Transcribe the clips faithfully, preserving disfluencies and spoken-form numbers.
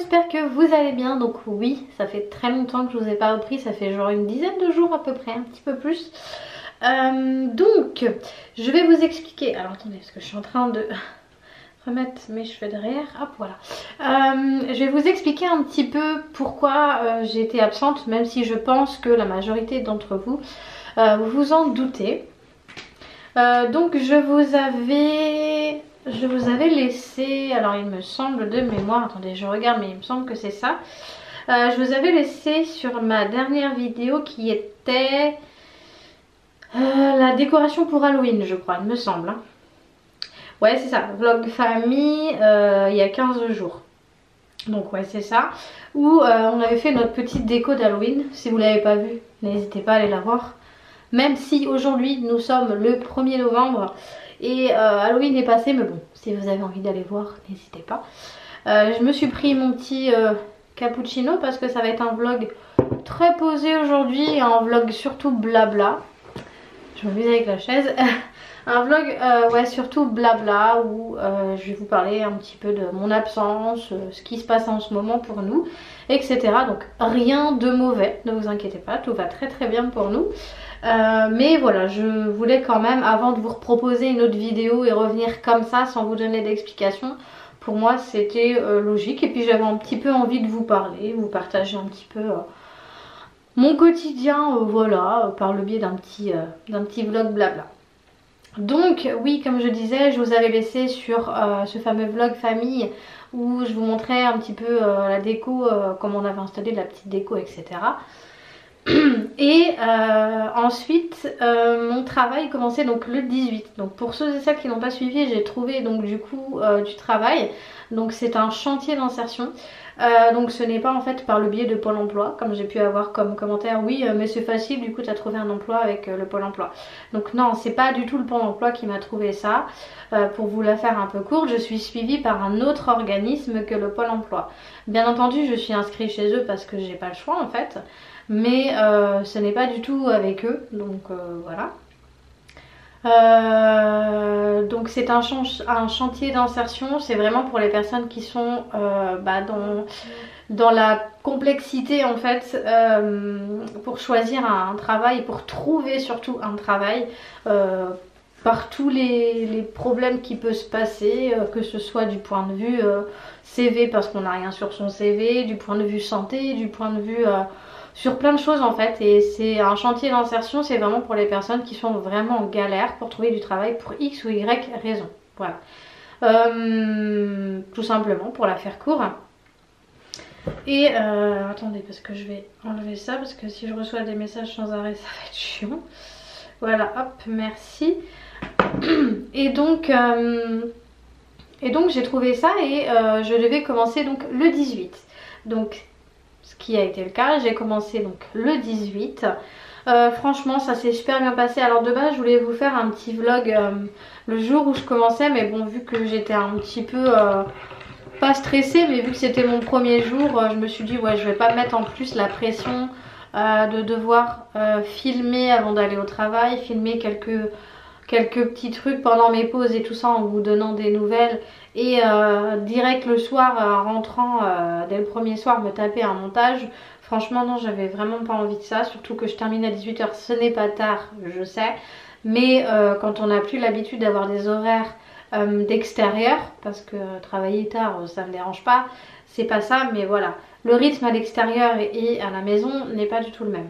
j'espère que vous allez bien. Donc oui, ça fait très longtemps que je vous ai pas repris, ça fait genre une dizaine de jours à peu près, un petit peu plus. Euh, donc, je vais vous expliquer. Alors attendez, parce que je suis en train de remettre mes cheveux derrière. Hop, voilà. Euh, je vais vous expliquer un petit peu pourquoi euh, j'ai été absente, même si je pense que la majorité d'entre vous, euh, vous vous en doutez. Euh, donc je vous avais... Je vous avais laissé, alors il me semble de mémoire, attendez je regarde mais il me semble que c'est ça. Euh, je vous avais laissé sur ma dernière vidéo qui était euh, la décoration pour Halloween je crois, il me semble. Hein. Ouais c'est ça, vlog famille euh, il y a quinze jours. Donc ouais c'est ça. Où euh, on avait fait notre petite déco d'Halloween. Si vous ne l'avez pas vue, n'hésitez pas à aller la voir. Même si aujourd'hui nous sommes le premier novembre. Et euh, Halloween est passé, mais bon, si vous avez envie d'aller voir, n'hésitez pas. Euh, je me suis pris mon petit euh, cappuccino parce que ça va être un vlog très posé aujourd'hui. Un vlog surtout blabla. Je m'amuse avec la chaise. Un vlog, euh, ouais, surtout blabla où euh, je vais vous parler un petit peu de mon absence, euh, ce qui se passe en ce moment pour nous, et cetera. Donc rien de mauvais, ne vous inquiétez pas, tout va très très bien pour nous. Euh, mais voilà, je voulais quand même, avant de vous proposer une autre vidéo et revenir comme ça sans vous donner d'explication, pour moi c'était euh, logique. Et puis j'avais un petit peu envie de vous parler, vous partager un petit peu euh, mon quotidien, euh, voilà, euh, par le biais d'un petit, euh, d'un petit vlog blabla. Donc oui, comme je disais, je vous avais laissé sur euh, ce fameux vlog famille où je vous montrais un petit peu euh, la déco, euh, comment on avait installé la petite déco, et cetera. Et euh, ensuite euh, mon travail commençait donc le dix-huit. Donc pour ceux et celles qui n'ont pas suivi, j'ai trouvé donc du coup euh, du travail. Donc c'est un chantier d'insertion. Euh, donc ce n'est pas en fait par le biais de Pôle emploi, comme j'ai pu avoir comme commentaire. Oui euh, mais c'est facile, du coup tu as trouvé un emploi avec euh, le Pôle emploi. Donc non, c'est pas du tout le Pôle emploi qui m'a trouvé ça. Euh, pour vous la faire un peu courte, je suis suivie par un autre organisme que le Pôle emploi. Bien entendu je suis inscrite chez eux parce que j'ai pas le choix en fait. Mais euh, ce n'est pas du tout avec eux, donc euh, voilà. Euh, donc c'est un, ch un chantier d'insertion, c'est vraiment pour les personnes qui sont euh, bah, dans, dans la complexité en fait, euh, pour choisir un, un travail, pour trouver surtout un travail, euh, par tous les, les problèmes qui peuvent se passer, euh, que ce soit du point de vue euh, C V parce qu'on n'a rien sur son C V, du point de vue santé, du point de vue... Euh, sur plein de choses en fait, et c'est un chantier d'insertion, c'est vraiment pour les personnes qui sont vraiment en galère pour trouver du travail pour X ou Y raison. Voilà. Euh, tout simplement pour la faire court. Et euh, attendez, parce que je vais enlever ça, parce que si je reçois des messages sans arrêt, ça va être chiant. Voilà, hop, merci. Et donc, euh, et donc j'ai trouvé ça et euh, je devais commencer donc le dix-huit. Donc ce qui a été le cas, j'ai commencé donc le dix-huit. Euh, franchement ça s'est super bien passé. Alors de base je voulais vous faire un petit vlog euh, le jour où je commençais, mais bon vu que j'étais un petit peu euh, pas stressée, mais vu que c'était mon premier jour, euh, je me suis dit ouais je vais pas mettre en plus la pression euh, de devoir euh, filmer avant d'aller au travail, filmer quelques quelques petits trucs pendant mes pauses et tout ça en vous donnant des nouvelles, et euh, direct le soir en rentrant euh, dès le premier soir me taper un montage. Franchement non, j'avais vraiment pas envie de ça, surtout que je termine à dix-huit heures, ce n'est pas tard je sais, mais euh, quand on n'a plus l'habitude d'avoir des horaires euh, d'extérieur, parce que travailler tard ça me dérange pas, c'est pas ça, mais voilà, le rythme à l'extérieur et à la maison n'est pas du tout le même.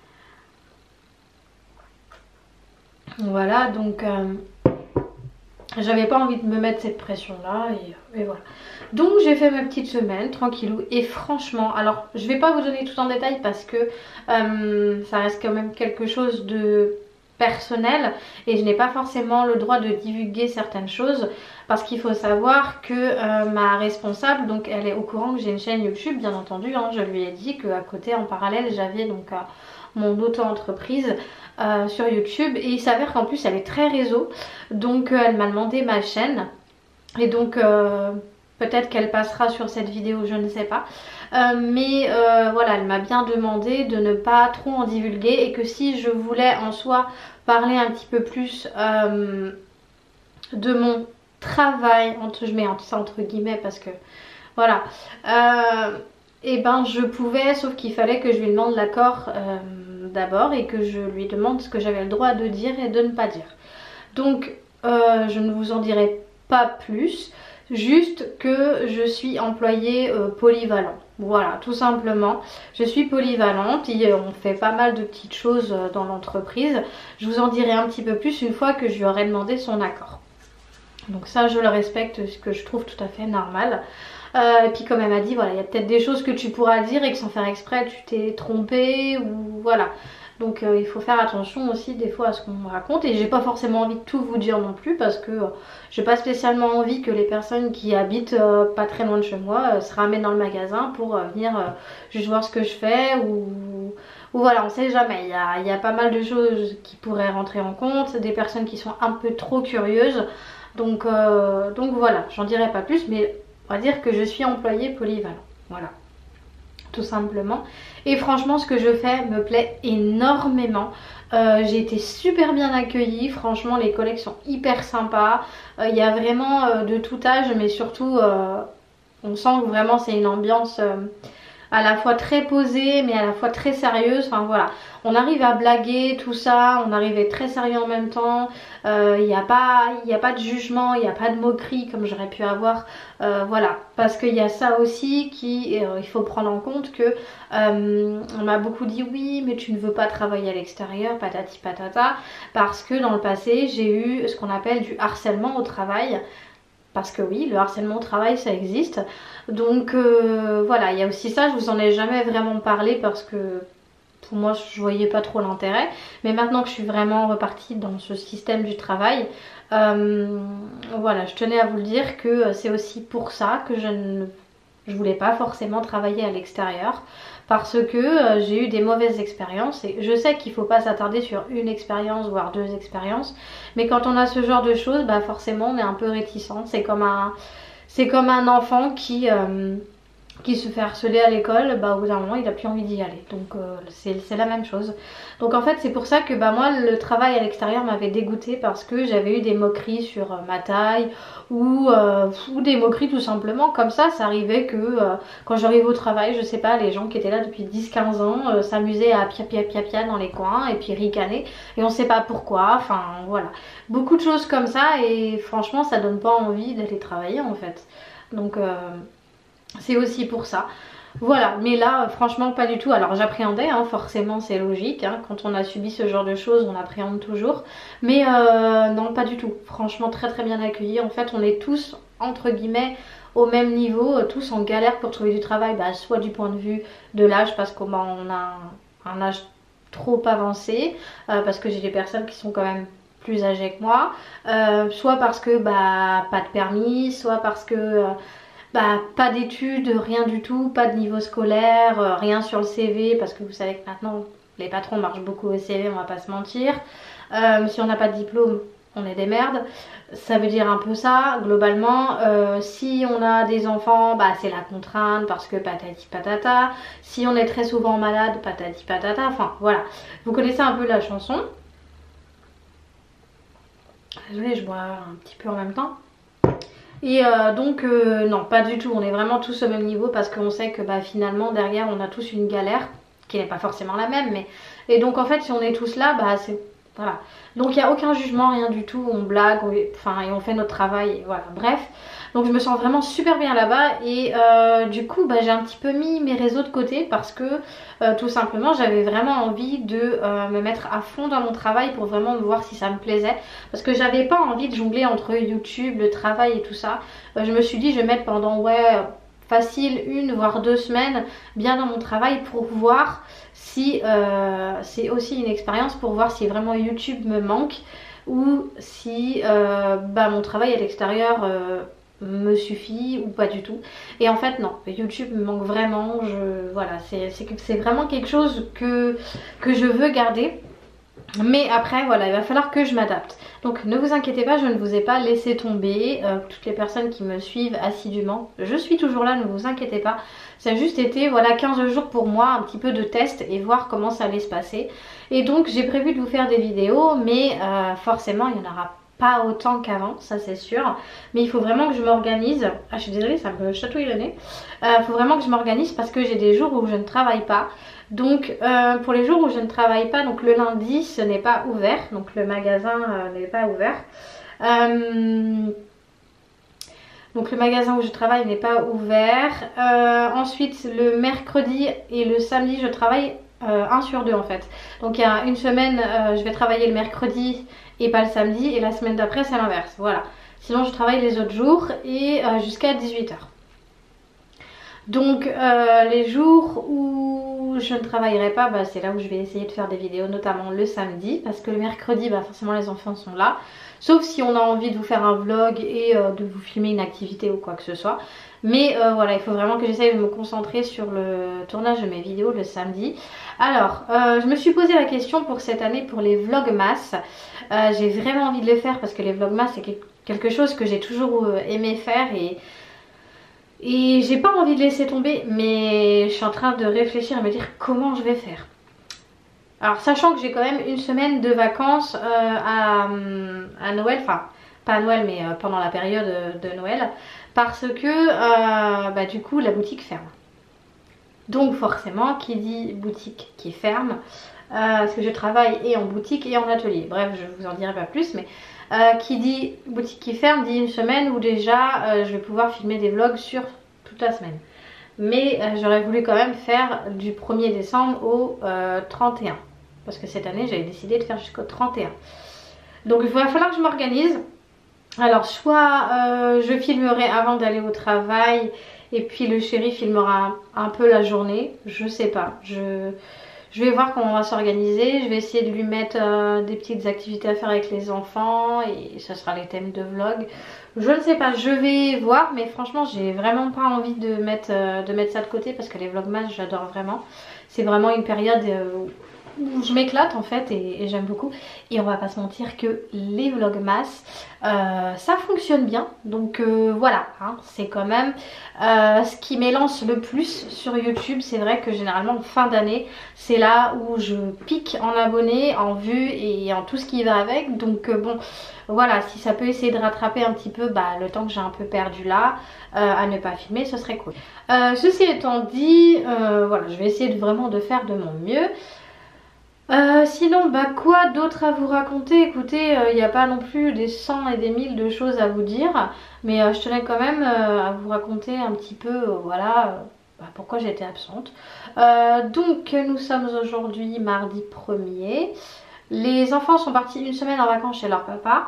Voilà, donc euh, j'avais pas envie de me mettre cette pression là et, et voilà. Donc j'ai fait ma petite semaine tranquillou, et franchement, alors je vais pas vous donner tout en détail parce que euh, ça reste quand même quelque chose de personnel et je n'ai pas forcément le droit de divulguer certaines choses, parce qu'il faut savoir que euh, ma responsable, donc elle est au courant que j'ai une chaîne YouTube bien entendu, hein, je lui ai dit qu'à côté en parallèle j'avais donc euh, mon auto-entreprise euh, sur YouTube, et il s'avère qu'en plus elle est très réseau, donc euh, elle m'a demandé ma chaîne, et donc euh, peut-être qu'elle passera sur cette vidéo, je ne sais pas, euh, mais euh, voilà, elle m'a bien demandé de ne pas trop en divulguer, et que si je voulais en soi parler un petit peu plus euh, de mon travail, entre, je mets ça entre guillemets parce que Voilà. Euh, et ben je pouvais, sauf qu'il fallait que je lui demande l'accord euh, d'abord et que je lui demande ce que j'avais le droit de dire et de ne pas dire. Donc euh, je ne vous en dirai pas plus, juste que je suis employée euh, polyvalent. Voilà, tout simplement. Je suis polyvalente et on fait pas mal de petites choses dans l'entreprise. Je vous en dirai un petit peu plus une fois que je lui aurai demandé son accord. Donc ça, je le respecte, ce que je trouve tout à fait normal. Euh, et puis comme elle m'a dit, voilà, il y a peut-être des choses que tu pourras dire et que sans faire exprès, tu t'es trompé ou voilà. Donc euh, il faut faire attention aussi des fois à ce qu'on me raconte et j'ai pas forcément envie de tout vous dire non plus parce que euh, j'ai pas spécialement envie que les personnes qui habitent euh, pas très loin de chez moi euh, se ramènent dans le magasin pour euh, venir euh, juste voir ce que je fais ou, ou voilà, on sait jamais. Il y a, il y a pas mal de choses qui pourraient rentrer en compte, des personnes qui sont un peu trop curieuses. Donc, euh, donc voilà, j'en dirai pas plus, mais on va dire que je suis employée polyvalent. Voilà, tout simplement. Et franchement, ce que je fais me plaît énormément. Euh, j'ai été super bien accueillie. Franchement, les collègues sont hyper sympas. Il euh, y a vraiment euh, de tout âge, mais surtout, euh, on sent que vraiment c'est une ambiance euh, à la fois très posée, mais à la fois très sérieuse. Enfin voilà, on arrive à blaguer, tout ça. On arrive à être très sérieux en même temps. Il euh, n'y a pas, il n'y a pas de jugement, il n'y a pas de moquerie comme j'aurais pu avoir. Euh, voilà, parce qu'il y a ça aussi qui, euh, il faut prendre en compte que euh, on m'a beaucoup dit oui, mais tu ne veux pas travailler à l'extérieur, patati patata, parce que dans le passé j'ai eu ce qu'on appelle du harcèlement au travail. Parce que oui, le harcèlement au travail, ça existe. Donc euh, voilà, il y a aussi ça, je vous en ai jamais vraiment parlé parce que pour moi, je voyais pas trop l'intérêt. Mais maintenant que je suis vraiment repartie dans ce système du travail, euh, voilà, je tenais à vous le dire que c'est aussi pour ça que je ne je voulais pas forcément travailler à l'extérieur. Parce que euh, j'ai eu des mauvaises expériences et je sais qu'il ne faut pas s'attarder sur une expérience voire deux expériences, mais quand on a ce genre de choses, bah forcément on est un peu réticent. C'est comme un, c'est comme un enfant qui, euh, qui se fait harceler à l'école, bah au bout d'un moment il n'a plus envie d'y aller. Donc euh, c'est la même chose. Donc en fait c'est pour ça que bah moi le travail à l'extérieur m'avait dégoûtée parce que j'avais eu des moqueries sur euh, ma taille ou, euh, ou des moqueries tout simplement comme ça. Ça arrivait que euh, quand j'arrive au travail, je sais pas, les gens qui étaient là depuis dix quinze ans euh, s'amusaient à pia pia pia pia dans les coins et puis ricaner et on sait pas pourquoi. Enfin voilà, beaucoup de choses comme ça et franchement ça donne pas envie d'aller travailler en fait. Donc euh, c'est aussi pour ça. Voilà, mais là franchement pas du tout. Alors j'appréhendais, hein, forcément c'est logique, hein, quand on a subi ce genre de choses on appréhende toujours. Mais euh, non pas du tout, franchement très très bien accueillis. En fait on est tous entre guillemets au même niveau, tous en galère pour trouver du travail, bah, soit du point de vue de l'âge parce qu'on bah, on a un, un âge trop avancé, euh, parce que j'ai des personnes qui sont quand même plus âgées que moi, euh, soit parce que bah pas de permis, soit parce que... Euh, Bah, pas d'études, rien du tout, pas de niveau scolaire, euh, rien sur le C V parce que vous savez que maintenant les patrons marchent beaucoup au C V, on va pas se mentir. Euh, si on n'a pas de diplôme, on est des merdes. Ça veut dire un peu ça globalement. Euh, si on a des enfants, bah c'est la contrainte parce que patati patata. Si on est très souvent malade, patati patata. Enfin voilà, vous connaissez un peu la chanson. Désolée, je bois un petit peu en même temps. Et euh, donc euh, non pas du tout, on est vraiment tous au même niveau parce qu'on sait que bah, finalement derrière on a tous une galère qui n'est pas forcément la même, mais et donc en fait si on est tous là, bah c'est voilà, donc il n'y a aucun jugement, rien du tout, on blague, on... enfin et on fait notre travail et voilà, bref. Donc je me sens vraiment super bien là-bas et euh, du coup bah, j'ai un petit peu mis mes réseaux de côté parce que euh, tout simplement j'avais vraiment envie de euh, me mettre à fond dans mon travail pour vraiment voir si ça me plaisait. Parce que j'avais pas envie de jongler entre YouTube, le travail et tout ça. Euh, je me suis dit je vais mettre pendant ouais facile une voire deux semaines bien dans mon travail pour voir si euh, c'est aussi une expérience pour voir si vraiment YouTube me manque ou si euh, bah, mon travail à l'extérieur euh, me suffit ou pas du tout. Et en fait non, YouTube me manque vraiment. Je, voilà, c'est vraiment quelque chose que, que je veux garder. Mais après voilà, il va falloir que je m'adapte. Donc ne vous inquiétez pas, je ne vous ai pas laissé tomber. euh, Toutes les personnes qui me suivent assidûment, je suis toujours là, ne vous inquiétez pas. Ça a juste été voilà quinze jours pour moi, un petit peu de test et voir comment ça allait se passer. Et donc j'ai prévu de vous faire des vidéos, mais euh, forcément il n'y en aura pas autant qu'avant, ça c'est sûr. Mais il faut vraiment que je m'organise. Ah, je suis désolée, ça me chatouille le nez. Il euh, faut vraiment que je m'organise parce que j'ai des jours où je ne travaille pas. Donc euh, pour les jours où je ne travaille pas, donc le lundi ce n'est pas ouvert, donc le magasin euh, n'est pas ouvert. Euh, donc le magasin où je travaille n'est pas ouvert. Euh, ensuite le mercredi et le samedi je travaille euh, un sur deux en fait. Donc il y a une semaine euh, je vais travailler le mercredi et pas le samedi, et la semaine d'après c'est l'inverse, voilà. Sinon je travaille les autres jours et euh, jusqu'à dix-huit heures. Donc euh, les jours où je ne travaillerai pas, bah, c'est là où je vais essayer de faire des vidéos, notamment le samedi, parce que le mercredi, bah, forcément les enfants sont là. Sauf si on a envie de vous faire un vlog et euh, de vous filmer une activité ou quoi que ce soit. Mais euh, voilà, il faut vraiment que j'essaye de me concentrer sur le tournage de mes vidéos le samedi. Alors, euh, je me suis posé la question pour cette année pour les vlogmas. Euh, j'ai vraiment envie de le faire parce que les vlogmas c'est quelque chose que j'ai toujours aimé faire et... Et j'ai pas envie de laisser tomber, mais je suis en train de réfléchir et me dire comment je vais faire. Alors sachant que j'ai quand même une semaine de vacances euh, à, à Noël, enfin pas à Noël mais euh, pendant la période de Noël, parce que euh, bah, du coup la boutique ferme. Donc forcément qui dit boutique qui ferme, euh, parce que je travaille et en boutique et en atelier. Bref, je vous en dirai pas plus, mais... Euh, qui dit boutique qui ferme dit une semaine où déjà euh, je vais pouvoir filmer des vlogs sur toute la semaine. Mais euh, j'aurais voulu quand même faire du premier décembre au euh, trente et un. Parce que cette année j'avais décidé de faire jusqu'au trente et un. Donc il va falloir que je m'organise. Alors soit euh, je filmerai avant d'aller au travail et puis le chéri filmera un, un peu la journée. Je sais pas. Je... Je vais voir comment on va s'organiser, je vais essayer de lui mettre euh, des petites activités à faire avec les enfants et ça sera les thèmes de vlog. Je ne sais pas, je vais voir, mais franchement j'ai vraiment pas envie de mettre, euh, de mettre ça de côté parce que les vlogmas j'adore vraiment. C'est vraiment une période euh, où je m'éclate en fait et, et j'aime beaucoup. Et on va pas se mentir que les vlogmas euh, ça fonctionne bien, donc euh, voilà, hein, c'est quand même euh, ce qui m'élance le plus sur YouTube. C'est vrai que généralement en fin d'année c'est là où je pique en abonnés, en vues et en tout ce qui va avec. Donc euh, bon voilà, si ça peut essayer de rattraper un petit peu bah, le temps que j'ai un peu perdu là euh, à ne pas filmer, ce serait cool. Euh, ceci étant dit, euh, voilà, je vais essayer de, vraiment de faire de mon mieux. Euh, sinon bah quoi d'autre à vous raconter. Écoutez, il euh, n'y a pas non plus des cent et des mille de choses à vous dire, mais euh, je tenais quand même euh, à vous raconter un petit peu euh, voilà euh, bah, pourquoi j'étais absente. Euh, donc nous sommes aujourd'hui mardi premier. Les enfants sont partis une semaine en vacances chez leur papa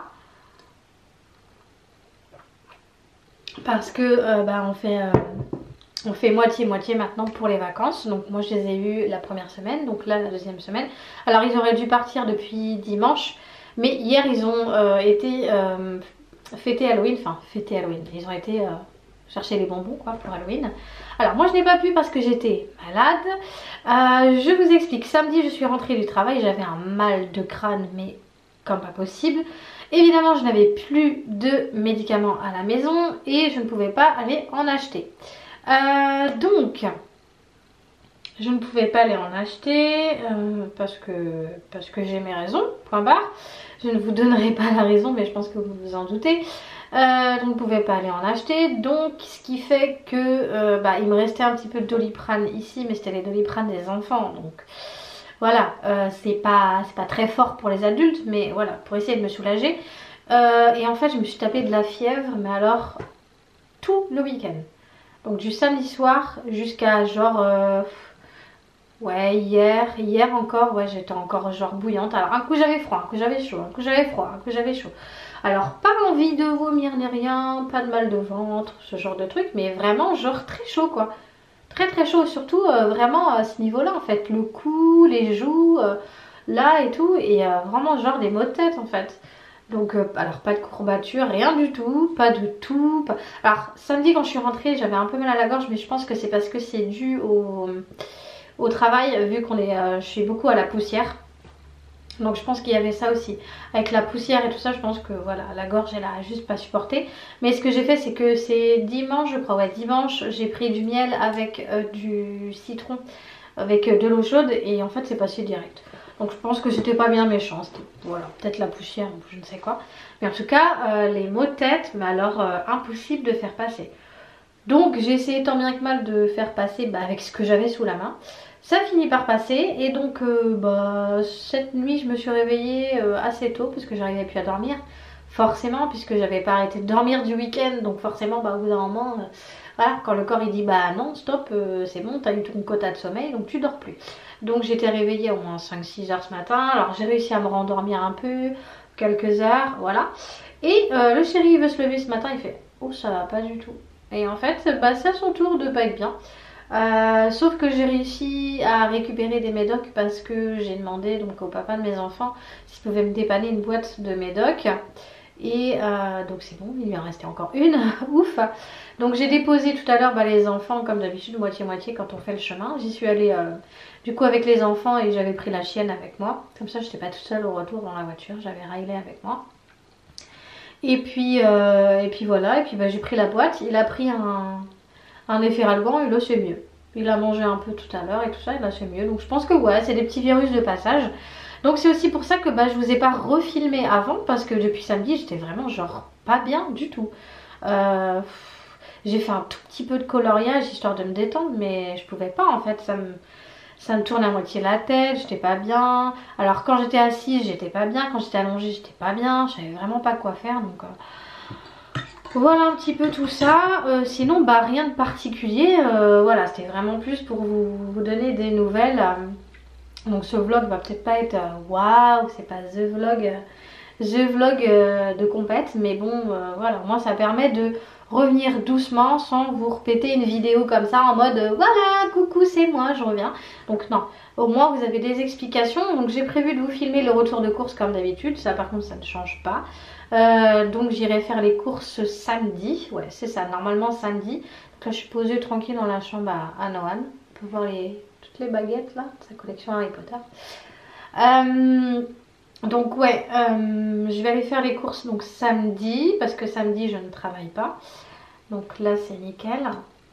parce que euh, bah, on fait euh, on fait moitié-moitié maintenant pour les vacances. Donc moi je les ai eus la première semaine, donc là la deuxième semaine. Alors ils auraient dû partir depuis dimanche, mais hier ils ont euh, été euh, fêter Halloween, enfin fêter Halloween. Ils ont été euh, chercher les bonbons quoi pour Halloween. Alors moi je n'ai pas pu parce que j'étais malade. Euh, je vous explique, samedi je suis rentrée du travail, j'avais un mal de crâne mais comme pas possible. Évidemment je n'avais plus de médicaments à la maison et je ne pouvais pas aller en acheter. Euh, donc je ne pouvais pas aller en acheter euh, parce que, parce que j'ai mes raisons, point barre. Je ne vous donnerai pas la raison mais je pense que vous vous en doutez. Euh, donc je ne pouvais pas aller en acheter, donc ce qui fait que euh, bah, il me restait un petit peu de Doliprane ici, mais c'était les Doliprane des enfants, donc voilà, euh, c'est pas, c'est pas très fort pour les adultes, mais voilà, pour essayer de me soulager. Euh, et en fait je me suis tapé de la fièvre, mais alors tout le week-end. Donc du samedi soir jusqu'à genre euh, ouais hier, hier encore, ouais j'étais encore genre bouillante. Alors un coup j'avais froid, un coup j'avais chaud, un coup j'avais froid, un coup j'avais chaud. Alors pas envie de vomir ni rien, pas de mal de ventre, ce genre de truc, mais vraiment genre très chaud quoi. Très très chaud, surtout euh, vraiment à ce niveau là en fait, le cou, les joues, euh, là et tout, et euh, vraiment genre des maux de tête en fait. Donc euh, alors pas de courbature, rien du tout, pas de tout. Pas... Alors samedi quand je suis rentrée j'avais un peu mal à la gorge, mais je pense que c'est parce que c'est dû au, au travail, vu qu'on est, euh, je suis beaucoup à la poussière. Donc je pense qu'il y avait ça aussi. Avec la poussière et tout ça, je pense que voilà, la gorge elle a juste pas supporté. Mais ce que j'ai fait c'est que c'est dimanche je crois, ouais dimanche, j'ai pris du miel avec euh, du citron, avec euh, de l'eau chaude et en fait c'est passé direct. Donc je pense que c'était pas bien méchant. Voilà, peut-être la poussière ou je ne sais quoi. Mais en tout cas, euh, les maux de tête, mais alors euh, impossible de faire passer. Donc j'ai essayé tant bien que mal de faire passer bah, avec ce que j'avais sous la main. Ça finit par passer et donc euh, bah, cette nuit je me suis réveillée euh, assez tôt parce que j'arrivais plus à dormir. Forcément, puisque j'avais pas arrêté de dormir du week-end, donc forcément bah, au bout d'un moment, euh, voilà, quand le corps il dit bah non stop, euh, c'est bon, t'as eu ton quota de sommeil donc tu dors plus. Donc j'étais réveillée au moins cinq six heures ce matin, alors j'ai réussi à me rendormir un peu, quelques heures, voilà. Et euh, le chéri il veut se lever ce matin, il fait oh ça va pas du tout. Et en fait bah, c'est à son tour de pas être bien. Euh, sauf que j'ai réussi à récupérer des médocs parce que j'ai demandé donc au papa de mes enfants s'il pouvait me dépanner une boîte de médocs. Et euh, donc c'est bon, il lui en restait encore une, ouf. Donc j'ai déposé tout à l'heure bah, les enfants comme d'habitude moitié-moitié quand on fait le chemin. J'y suis allée euh, du coup avec les enfants et j'avais pris la chienne avec moi. Comme ça je n'étais pas toute seule au retour dans la voiture, j'avais Riley avec moi. Et puis, euh, et puis voilà, et puis bah, j'ai pris la boîte, il a pris un, un Efferalgan et là c'est mieux. Il a mangé un peu tout à l'heure et tout ça et là c'est mieux. Donc je pense que ouais, c'est des petits virus de passage. Donc c'est aussi pour ça que bah, je vous ai pas refilmé avant parce que depuis samedi j'étais vraiment genre pas bien du tout. Euh, j'ai fait un tout petit peu de coloriage histoire de me détendre mais je pouvais pas en fait, ça me, ça me tourne à moitié la tête, j'étais pas bien. Alors quand j'étais assise j'étais pas bien, quand j'étais allongée j'étais pas bien, je savais vraiment pas quoi faire donc... Euh... Voilà un petit peu tout ça, euh, sinon bah rien de particulier, euh, voilà c'était vraiment plus pour vous, vous donner des nouvelles. Euh, donc ce vlog va peut-être pas être waouh, wow, c'est pas the vlog, euh, the vlog euh, de compète, mais bon euh, voilà, moi ça permet de revenir doucement sans vous répéter une vidéo comme ça en mode euh, voilà coucou c'est moi je reviens. Donc non, au moins vous avez des explications. Donc j'ai prévu de vous filmer le retour de course comme d'habitude, ça par contre ça ne change pas. Euh, donc j'irai faire les courses samedi, ouais c'est ça, normalement samedi. Donc là je suis posée tranquille dans la chambre à, à Noan, on peut voir les, toutes les baguettes là, sa collection Harry Potter. Euh, donc ouais, euh, je vais aller faire les courses donc samedi, parce que samedi je ne travaille pas. Donc là c'est nickel.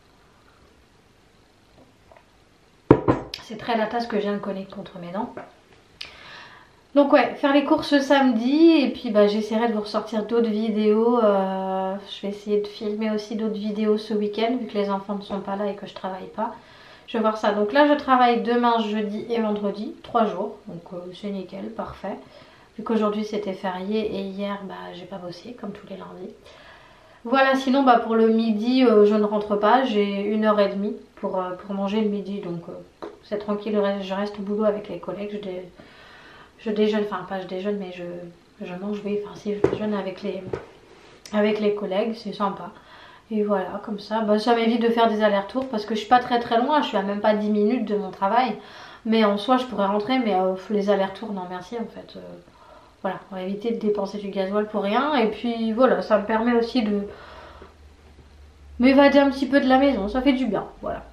C'est très la tasse que je viens de connecter contre mes dents. Donc ouais, faire les courses samedi et puis bah, j'essaierai de vous ressortir d'autres vidéos. Euh, je vais essayer de filmer aussi d'autres vidéos ce week-end vu que les enfants ne sont pas là et que je travaille pas. Je vais voir ça. Donc là je travaille demain, jeudi et vendredi, trois jours. Donc euh, c'est nickel, parfait. Vu qu'aujourd'hui c'était férié et hier bah, j'ai pas bossé comme tous les lundis. Voilà, sinon bah, pour le midi euh, je ne rentre pas, j'ai une heure et demie pour, euh, pour manger le midi. Donc euh, c'est tranquille, je reste au boulot avec les collègues. Je dé... Je déjeune, enfin pas je déjeune mais je, je mange, oui, enfin si je déjeune avec les, avec les collègues, c'est sympa. Et voilà, comme ça, bah, ça m'évite de faire des allers-retours parce que je suis pas très très loin, je suis à même pas dix minutes de mon travail. Mais en soi je pourrais rentrer, mais euh, les allers-retours, non merci en fait. Euh, voilà, on va éviter de dépenser du gasoil pour rien. Et puis voilà, ça me permet aussi de m'évader un petit peu de la maison, ça fait du bien, voilà.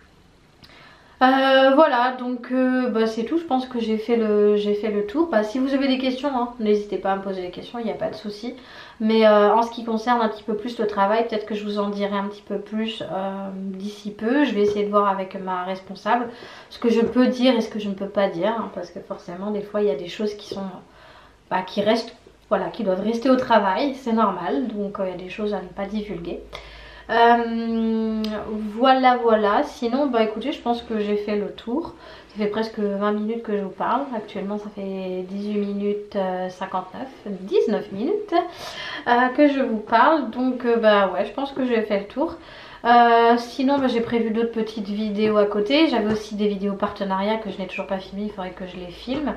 Euh, voilà donc euh, bah, c'est tout, je pense que j'ai fait le j'ai fait le tour. Bah, si vous avez des questions hein, n'hésitez pas à me poser des questions, il n'y a pas de souci. Mais euh, en ce qui concerne un petit peu plus le travail, peut-être que je vous en dirai un petit peu plus euh, d'ici peu. Je vais essayer de voir avec ma responsable ce que je peux dire et ce que je ne peux pas dire hein, parce que forcément des fois il y a des choses qui sont bah, qui restent, voilà, qui doivent rester au travail, c'est normal. Donc euh, il y a des choses à ne pas divulguer. Euh, voilà voilà, sinon bah écoutez je pense que j'ai fait le tour. Ça fait presque vingt minutes que je vous parle, actuellement ça fait dix-huit minutes euh, cinquante-neuf, dix-neuf minutes euh, que je vous parle. Donc euh, bah ouais je pense que j'ai fait le tour. Euh, sinon bah, j'ai prévu d'autres petites vidéos à côté. J'avais aussi des vidéos partenariats que je n'ai toujours pas filmées, il faudrait que je les filme.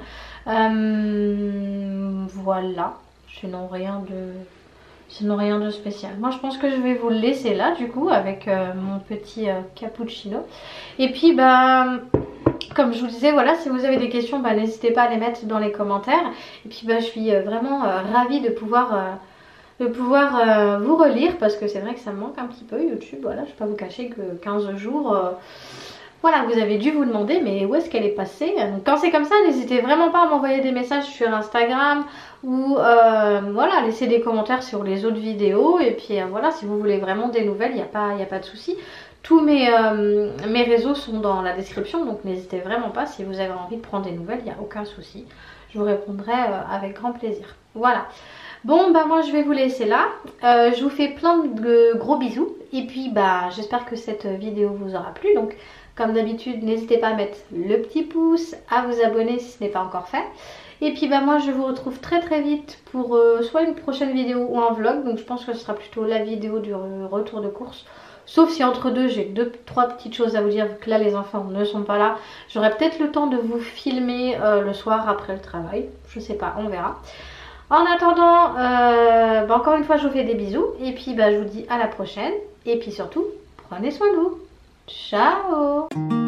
Euh, voilà, sinon rien de... Sinon rien de spécial. Moi je pense que je vais vous le laisser là du coup avec euh, mon petit euh, cappuccino. Et puis bah comme je vous disais voilà, si vous avez des questions bah, n'hésitez pas à les mettre dans les commentaires. Et puis bah je suis euh, vraiment euh, ravie de pouvoir, euh, de pouvoir euh, vous relire parce que c'est vrai que ça me manque un petit peu YouTube. Voilà, je ne vais pas vous cacher que quinze jours... Euh, voilà, vous avez dû vous demander mais où est-ce qu'elle est passée. Donc quand c'est comme ça, n'hésitez vraiment pas à m'envoyer des messages sur Instagram ou euh, voilà, laisser des commentaires sur les autres vidéos. Et puis euh, voilà, si vous voulez vraiment des nouvelles, il n'y a pas, y a pas de souci. Tous mes, euh, mes réseaux sont dans la description, donc n'hésitez vraiment pas. Si vous avez envie de prendre des nouvelles, il n'y a aucun souci. Je vous répondrai euh, avec grand plaisir. Voilà. Bon bah moi je vais vous laisser là. Euh, je vous fais plein de gros bisous. Et puis bah j'espère que cette vidéo vous aura plu. Donc comme d'habitude, n'hésitez pas à mettre le petit pouce, à vous abonner si ce n'est pas encore fait. Et puis bah moi je vous retrouve très très vite pour euh, soit une prochaine vidéo ou un vlog. Donc je pense que ce sera plutôt la vidéo du retour de course. Sauf si entre deux j'ai deux trois petites choses à vous dire, vu que là les enfants ne sont pas là. J'aurai peut-être le temps de vous filmer euh, le soir après le travail. Je sais pas, on verra. En attendant, euh, bah encore une fois je vous fais des bisous. Et puis bah, je vous dis à la prochaine. Et puis surtout, prenez soin de vous. Ciao!